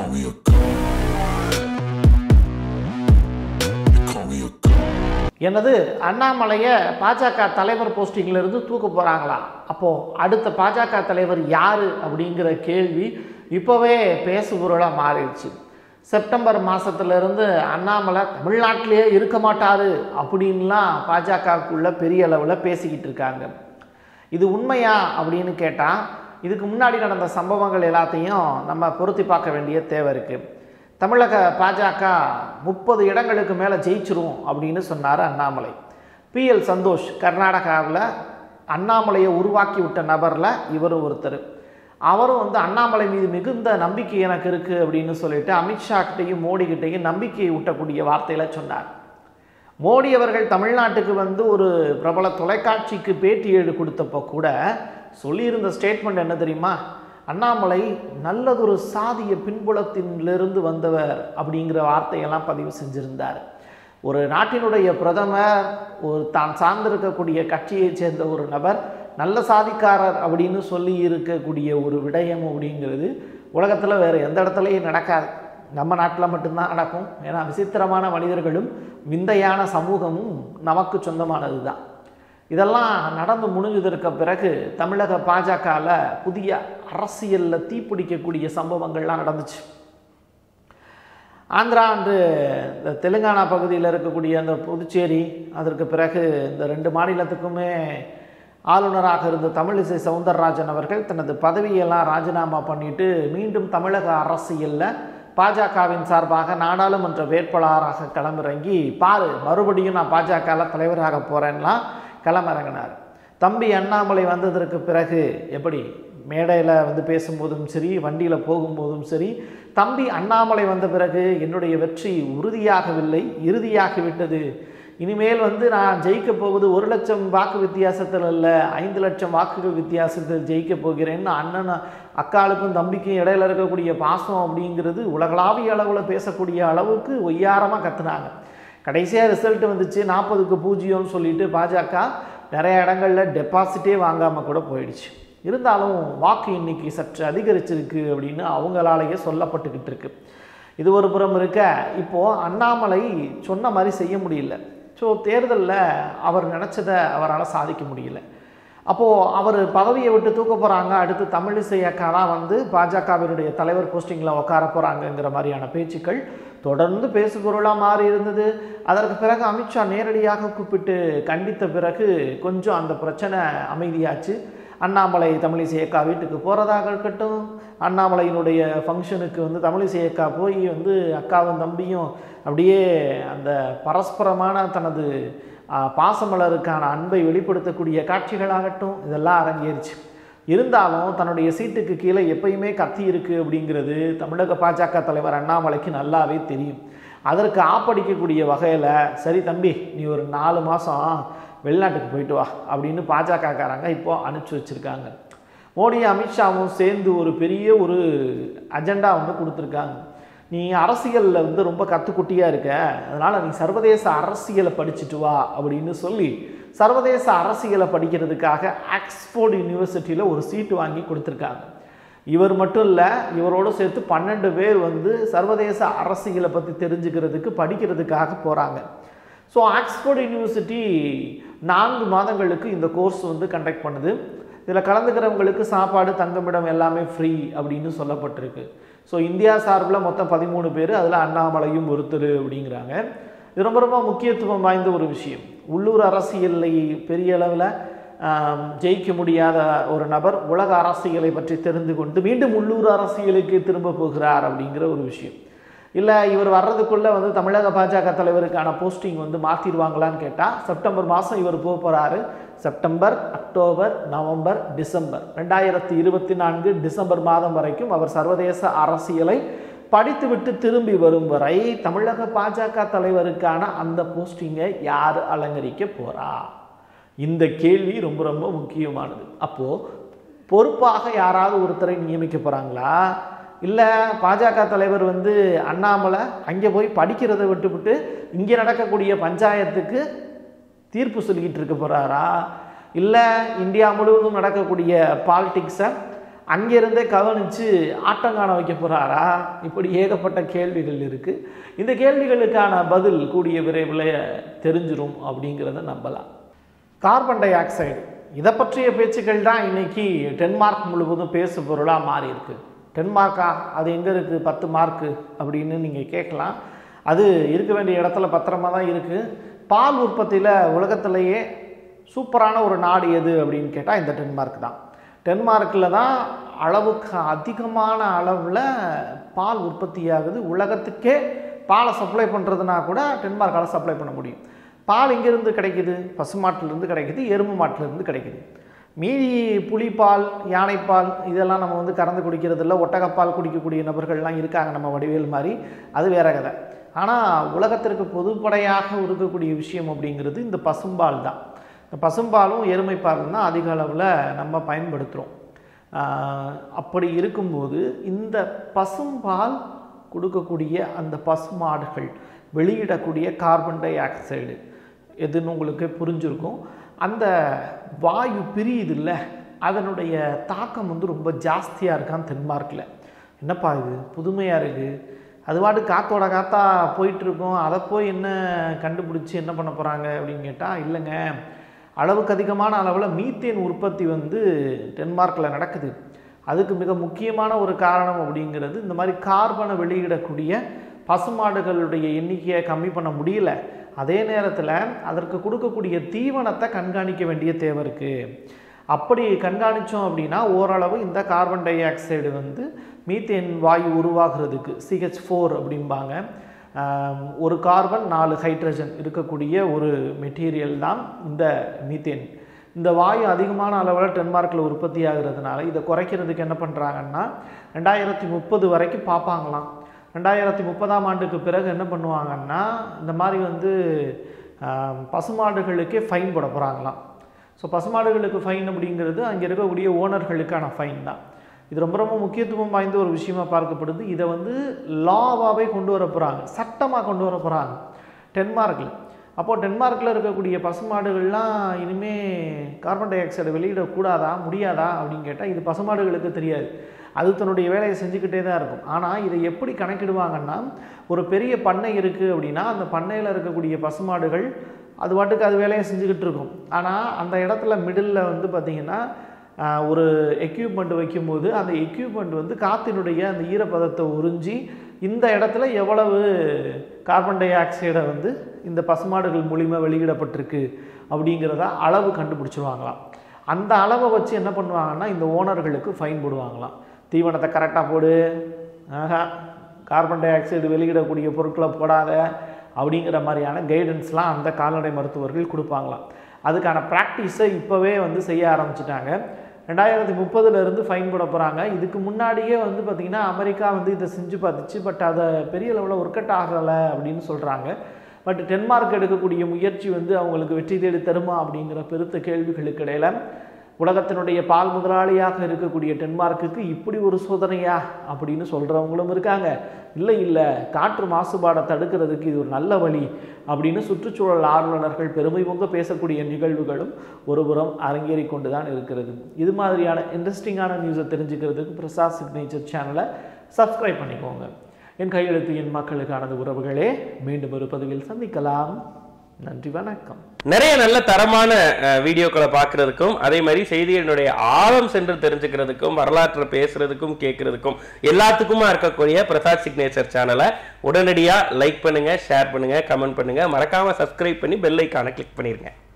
me a god. You call me a god. என்னது அண்ணாமலையை பாஜக தலைவர் போஸ்டிங்கிலிருந்து தூக்க போகிறாங்களா? அப்போது அடுத்த பாஜக தலைவர் யார் அப்படிங்கிற கேள்வி இப்போவே பேசுபொருளாக மாறிடுச்சு. செப்டம்பர் மாதத்துலேருந்து அண்ணாமலை தமிழ்நாட்டிலேயே இருக்க மாட்டார் அப்படின்லாம் பாஜகவுக்குள்ளே பெரிய அளவில் பேசிக்கிட்டு இருக்காங்க. இது உண்மையா அப்படின்னு கேட்டால் இதுக்கு முன்னாடி நடந்த சம்பவங்கள் எல்லாத்தையும் நம்ம பொருத்தி பார்க்க வேண்டிய தேவை இருக்குது. தமிழக பாஜக 30 இடங்களுக்கு மேலே ஜெயிச்சிரும் அப்படின்னு சொன்னார் அண்ணாமலை. PL சந்தோஷ் கர்நாடகாவில் அண்ணாமலையை உருவாக்கி விட்ட நபரில் இவர் ஒருத்தர். அவரும் அண்ணாமலை மீது மிகுந்த நம்பிக்கை எனக்கு இருக்குது அப்படின்னு சொல்லிட்டு அமித்ஷா கிட்டையும் மோடி கிட்டையும் நம்பிக்கையை ஊட்டக்கூடிய வார்த்தையில் சொன்னார். மோடி அவர்கள் தமிழ்நாட்டுக்கு ஒரு பிரபல தொலைக்காட்சிக்கு பேட்டி கொடுத்தப்போ கூட சொல்லியிருந்த ஸ்டேட்மெண்ட் என்ன தெரியுமா? அண்ணாமலை நல்லதொரு சாதிய பின்புலத்திலிருந்து வந்தவர் அப்படிங்கிற வார்த்தையெல்லாம் பதிவு செஞ்சிருந்தார். ஒரு நாட்டினுடைய பிரதமர் தான் சார்ந்திருக்கக்கூடிய கட்சியைச் சேர்ந்த ஒரு நபர் நல்ல சாதிக்காரர் அப்படின்னு சொல்லி இருக்கக்கூடிய ஒரு விடயம் அப்படிங்கிறது உலகத்தில் வேறு எந்த இடத்துலையும் நடக்காது. நம்ம நாட்டில் மட்டும்தான் நடக்கும். ஏன்னா விசித்திரமான மனிதர்களும் விந்தையான சமூகமும் நமக்கு சொந்தமானது தான். இதெல்லாம் நடந்து முடிஞ்சதற்கு பிறகு தமிழக பாஜகவில் புதிய அரசியலில் தீப்பிடிக்கக்கூடிய சம்பவங்கள்லாம் நடந்துச்சு. ஆந்திரா அன்று இந்த தெலுங்கானா பகுதியில் இருக்கக்கூடிய அந்த புதுச்சேரி, அதற்கு பிறகு இந்த 2 மாநிலத்துக்குமே ஆளுநராக இருந்த தமிழிசை சவுந்தரராஜன் அவர்கள் தனது பதவியெல்லாம் ராஜினாமா பண்ணிட்டு மீண்டும் தமிழக அரசியலில் பாஜகவின் சார்பாக நாடாளுமன்ற வேட்பாளராக களமிறங்கி மறுபடியும் நான் பாஜகவில் தலைவராக போகிறேன்லாம் களமிறங்கினார். தம்பி அண்ணாமலை வந்ததற்கு பிறகு எப்படி மேடையில் பேசும்போதும் சரி, வண்டியில் போகும்போதும் சரி, தம்பி அண்ணாமலை வந்த பிறகு என்னுடைய வெற்றி உறுதியாகவில்லை, இறுதியாகிவிட்டது. இனிமேல் நான் ஜெயிக்க போவது 1 லட்சம் வாக்கு வித்தியாசத்தில் இல்லை, 5 லட்சம் வாக்குகள் வித்தியாசத்தில் ஜெயிக்க போகிறேன்னு அண்ணன் அக்காளுக்கும் தம்பிக்கும் இடையில இருக்கக்கூடிய பாசம் அப்படிங்கிறது உலகளாவிய அளவில் பேசக்கூடிய அளவுக்கு ஒய்யாரமாக கத்துனாங்க. கடைசியாக ரிசல்ட் வந்துச்சு 40க்கு 0ன்னு சொல்லிட்டு பாஜக நிறைய இடங்களில் டெபாசிட்டே வாங்காமல் கூட போயிடுச்சு. இருந்தாலும் வாக்கு எண்ணிக்கை சற்று அதிகரிச்சிருக்கு அப்படின்னு அவங்களாலேயே சொல்லப்பட்டுக்கிட்டு இருக்கு. இது ஒரு புறம் இருக்க, இப்போது அண்ணாமலை சொன்ன மாதிரி செய்ய முடியல. ஸோ தேர்தலில் அவர் நினச்சதை அவரால் சாதிக்க முடியல. அப்போது அவர் பதவியை விட்டு தூக்க போகிறாங்க. அடுத்து தமிழிசை அக்கா தான் பாஜகவினுடைய தலைவர் போஸ்டிங்கில் உட்கார போகிறாங்கங்கிற மாதிரியான பேச்சுக்கள் தொடர்ந்து பேசுபொருளாக மாறி இருந்தது. அதற்கு பிறகு அமித்ஷா நேரடியாக கூப்பிட்டு கண்டித்த பிறகு கொஞ்சம் அந்த பிரச்சனை அமைதியாச்சு. அண்ணாமலை தமிழிசை அக்கா வீட்டுக்கு போகிறதாக இருக்கட்டும், அண்ணாமலையினுடைய ஃபங்க்ஷனுக்கு தமிழிசை அக்கா போய் அக்காவும் தம்பியும் அப்படியே அந்த பரஸ்பரமான தனது பாசமலருக்கான அன்பை வெளிப்படுத்தக்கூடிய காட்சிகளாகட்டும் இதெல்லாம் அரங்கேறிச்சு. இருந்தாலும் தன்னுடைய சீட்டுக்கு கீழே எப்பயுமே கத்தி இருக்குது அப்படிங்கிறது தமிழக பாஜக தலைவர் அண்ணாமலைக்கு நல்லாவே தெரியும். அதற்கு ஆப்படிக்கக்கூடிய வகையில் சரி தம்பி நீ ஒரு 4 மாதம் வெளிநாட்டுக்கு போயிட்டு வா அப்படின்னு பாஜகக்காரங்க இப்போது அனுப்பிச்சி வச்சுருக்காங்க. மோடி அமித்ஷாவும் சேர்ந்து ஒரு பெரிய அஜெண்டா கொடுத்துருக்காங்க. நீ அரசியலில் ரொம்ப கற்றுக்குட்டியாக இருக்க, அதனால் நீ சர்வதேச அரசியலை படிச்சுட்டு வா அப்படின்னு சொல்லி சர்வதேச அரசியலை படிக்கிறதுக்காக ஆக்ஸ்போர்ட் யூனிவர்சிட்டியில் ஒரு சீட்டு வாங்கி கொடுத்துருக்காங்க. இவர் மட்டும் இல்லை, இவரோடு சேர்த்து 12 பேர் சர்வதேச அரசியலை பற்றி தெரிஞ்சுக்கிறதுக்கு படிக்கிறதுக்காக போகிறாங்க. ஸோ ஆக்ஸ்போர்ட் யூனிவர்சிட்டி 4 மாதங்களுக்கு இந்த கோர்ஸ் கண்டக்ட் பண்ணுது. இதில் கலந்துக்கிறவங்களுக்கு சாப்பாடு தங்குமிடம் எல்லாமே ஃப்ரீ அப்படின்னு சொல்லப்பட்டிருக்கு. ஸோ இந்தியா சார்பில் மொத்தம் 13 பேர், அதில் அண்ணாமலையும் ஒருத்தர் அப்படிங்கிறாங்க. இது ரொம்ப ரொம்ப முக்கியத்துவம் வாய்ந்த ஒரு விஷயம். உள்ளூர் அரசியலை பெரிய அளவில் ஜெயிக்க முடியாத ஒரு நபர் உலக அரசியலை பற்றி தெரிந்து கொண்டு மீண்டும் உள்ளூர் அரசியலுக்கு திரும்ப போகிறார் அப்படிங்கிற ஒரு விஷயம். இல்லை இவர் வர்றதுக்குள்ளே தமிழக பாஜக தலைவருக்கான போஸ்டிங் மாற்றிடுவாங்களான்னு கேட்டால் செப்டம்பர் மாதம் இவர் போகிறாரு. September, October, November, December 2024 December மாதம் வரைக்கும் அவர் சர்வதேச அரசியலை படித்துவிட்டு திரும்பி வரும் வரை தமிழக பாஜக தலைவருக்கான அந்த போஸ்டிங்கை யார் அலங்கரிக்க போகிறா? இந்த கேள்வி ரொம்ப ரொம்ப முக்கியமானது. அப்போது பொறுப்பாக யாராவது ஒருத்தரை நியமிக்க போகிறாங்களா? இல்லை பாஜக தலைவர் அண்ணாமலை அங்கே போய் படிக்கிறதை விட்டுவிட்டு இங்கே நடக்கக்கூடிய பஞ்சாயத்துக்கு தீர்ப்பு சொல்லிக்கிட்டு இருக்க போகிறாரா? இல்லை இந்தியா முழுவதும் நடக்கக்கூடிய பாலிடிக்ஸை அங்கேருந்தே கவனித்து ஆட்டங்காண வைக்க போகிறாரா? இப்படி ஏகப்பட்ட கேள்விகள் இருக்குது. இந்த கேள்விகளுக்கான பதில் கூடிய விரைவில் தெரிஞ்சிடும் அப்படிங்கிறத நம்பலாம். கார்பன் டை ஆக்சைடு இதை பற்றிய பேச்சுக்கள் தான் இன்றைக்கி டென்மார்க் முழுவதும் பேசு பொருளாக மாறி இருக்கு. 10 மார்க்கா? அது எங்கே இருக்குது 10 மார்க்கு அப்படின்னு நீங்கள் கேட்கலாம். அது இருக்க வேண்டிய இடத்துல பத்திரமா தான் இருக்குது. பால் உற்பத்தியில் உலகத்திலேயே சூப்பரான ஒரு நாடு எது அப்படின்னு கேட்டால் இந்த டென்மார்க் தான். டென்மார்க்கில் தான் அளவுக்கு அதிகமான அளவில் பால் உற்பத்தியாகுது. உலகத்துக்கே பாலை சப்ளை பண்ணுறதுனா கூட டென்மார்க்கால் சப்ளை பண்ண முடியும். பால் எங்கேருந்து கிடைக்குது? பசுமாட்டிலிருந்து கிடைக்குது, எருமை மாட்டிலிருந்து கிடைக்குது. மீதி புலிப்பால், யானைப்பால் இதெல்லாம் நம்ம வந்து கறந்து குடிக்கிறது இல்லை. ஒட்டகப்பால் குடிக்கக்கூடிய நபர்கள்லாம் இருக்காங்க நம்ம வடிவேல் மாதிரி, அது வேற கதை. ஆனால் உலகத்திற்கு பொதுப்படையாக இருக்கக்கூடிய விஷயம் அப்படிங்கிறது இந்த பசும்பால் தான். இந்த பசும்பாலும் எருமைப்பாலும் தான் அதிக அளவில் நம்ம பயன்படுத்துகிறோம். அப்படி இருக்கும்போது இந்த பசும்பால் கொடுக்கக்கூடிய அந்த பசுமாடுகள் வெளியிடக்கூடிய கார்பன் டை ஆக்சைடு எதுன்னு உங்களுக்கு புரிஞ்சிருக்கும். அந்த வாயு பிரியுது இல்லை, அதனுடைய தாக்கம் வந்து ரொம்ப ஜாஸ்தியாக இருக்கான் டென்மார்க்கில். என்னப்பா இது புதுமையாக இருக்குது, அது பாட்டு காற்றோட காற்றா போயிட்டுருக்கோம், அதை போய் என்ன கண்டுபிடிச்சி என்ன பண்ண போகிறாங்க அப்படின்னு கேட்டால், இல்லைங்க, அளவுக்கு அதிகமான அளவில் மீத்தேன் உற்பத்தி வந்து டென்மார்க்கில் நடக்குது. அதுக்கு மிக முக்கியமான ஒரு காரணம் அப்படிங்கிறது இந்த மாதிரி கார்பனை வெளியிடக்கூடிய பசுமாடுகளுடைய எண்ணிக்கையை கம்மி பண்ண முடியல. அதே நேரத்தில் அதற்கு கொடுக்கக்கூடிய தீவனத்தை கண்காணிக்க வேண்டிய தேவை இருக்குது. அப்படி கண்காணித்தோம் அப்படின்னா ஓரளவு இந்த கார்பன் டை ஆக்சைடு வந்து மீத்தேன் வாயு உருவாகிறதுக்கு CH4 அப்படிம்பாங்க. ஒரு கார்பன் 4 ஹைட்ரஜன் இருக்கக்கூடிய ஒரு மெட்டீரியல் தான் இந்த மீத்தேன். இந்த வாயு அதிகமான அளவில் டென்மார்க்கில் உற்பத்தி ஆகிறதுனால இதை குறைக்கிறதுக்கு என்ன பண்ணுறாங்கன்னா 2030 வரைக்கும் பார்ப்பாங்களாம். 2030ஆம் ஆண்டுக்கு பிறகு என்ன பண்ணுவாங்கன்னா இந்த மாதிரி வந்து பசுமாடுகளுக்கே ஃபைன் போட போகிறாங்களாம். ஸோ பசுமாடுகளுக்கு ஃபைன் அப்படிங்கிறது அங்கே இருக்கக்கூடிய ஓனர்களுக்கான ஃபைன் தான். இது ரொம்ப ரொம்ப முக்கியத்துவம் வாய்ந்த ஒரு விஷயமா பார்க்கப்படுது. இதை வந்து லாவாகவே கொண்டு வர போகிறாங்க, சட்டமாக கொண்டு வர போகிறாங்க டென்மார்க்கில். அப்போது டென்மார்க்கில் இருக்கக்கூடிய பசுமாடுகள்லாம் இனிமேல் கார்பன் டை ஆக்சைடை வெளியிடக்கூடாதா, முடியாதா அப்படின்னு கேட்டால் இது பசுமாடுகளுக்கு தெரியாது. அது தன்னுடைய வேலையை செஞ்சுக்கிட்டே தான் இருக்கும். ஆனால் இதை எப்படி கணக்கிடுவாங்கன்னா, ஒரு பெரிய பண்ணை இருக்குது அப்படின்னா அந்த பண்ணையில் இருக்கக்கூடிய பசுமாடுகள் அது பாட்டுக்கு அது வேலையை செஞ்சுக்கிட்டு இருக்கும். ஆனால் அந்த இடத்துல மிடில் வந்து பார்த்திங்கன்னா ஒரு எக்யூப்மெண்ட் வைக்கும்போது அந்த எக்யூப்மெண்ட் வந்து காற்றினுடைய அந்த ஈரப்பதத்தை உறிஞ்சி இந்த இடத்துல எவ்வளவு கார்பன் டை ஆக்சைடை வந்து இந்த பசுமாடுகள் மூலிமா வெளியிடப்பட்டிருக்கு அப்படிங்கிறத அளவு கண்டுபிடிச்சிருவாங்களாம். அந்த அளவை வச்சு என்ன பண்ணுவாங்கன்னா இந்த ஓனர்களுக்கு ஃபைன் போடுவாங்களாம். தீவனத்தை கரெக்டாக போடு, கார்பன் டை ஆக்சைடு வெளியிடக்கூடிய பொருட்களை போடாத அப்படிங்கிற மாதிரியான கைடன்ஸ்லாம் அந்த கால்நடை மருத்துவர்கள் கொடுப்பாங்களாம். அதுக்கான ப்ராக்டிஸை இப்போவே வந்து செய்ய ஆரம்பிச்சிட்டாங்க. 2030 ஃபைன் போட போகிறாங்க. இதுக்கு முன்னாடியே வந்து பார்த்திங்கன்னா அமெரிக்கா வந்து இதை செஞ்சு பார்த்துச்சு. பட் அதை பெரிய லெவலில் ஒர்க் அவுட் ஆகலை அப்படின்னு சொல்கிறாங்க. பட் டென்மார்க் எடுக்கக்கூடிய முயற்சி வந்து அவங்களுக்கு வெற்றி தேடி தருமா அப்படிங்கிற பெருத்த கேள்விகளுக்கு இடையில் உலகத்தினுடைய பால் முதலாளியாக இருக்கக்கூடிய டென்மார்க்குக்கு இப்படி ஒரு சோதனையா அப்படின்னு சொல்கிறவங்களும் இருக்காங்க. இல்லை காற்று மாசுபாடை தடுக்கிறதுக்கு இது ஒரு நல்ல வழி அப்படின்னு சுற்றுச்சூழல் ஆர்வலர்கள் பெருமை பொங்க பேசக்கூடிய நிகழ்வுகளும் ஒருபுறம் அரங்கேறி கொண்டு தான் இருக்கிறது. இது மாதிரியான இன்ட்ரெஸ்டிங்கான நியூஸை தெரிஞ்சுக்கிறதுக்கு பிரசாத் சிக்னேச்சர் சேனலை சப்ஸ்கிரைப் பண்ணிக்கோங்க. என் கையெழுத்து என் மக்களுக்கானது உறவுகளே. மீண்டும் ஒரு பதிவில் சந்திக்கலாம். நன்றி, வணக்கம். நிறைய நல்ல தரமான வீடியோக்களை பார்க்கறதுக்கும் அதே மாதிரி செய்திகளுடைய ஆழம் சென்று தெரிஞ்சுக்கிறதுக்கும் வரலாற்றை பேசுறதுக்கும் கேட்கறதுக்கும் எல்லாத்துக்குமா இருக்கக்கூடிய பிரசாத் சிக்னேச்சர் சேனலை உடனடியாக லைக் பண்ணுங்க, ஷேர் பண்ணுங்க, கமெண்ட் பண்ணுங்க, மறக்காம சப்ஸ்கிரைப் பண்ணி பெல் ஐக்கானை கிளிக் பண்ணிருங்க.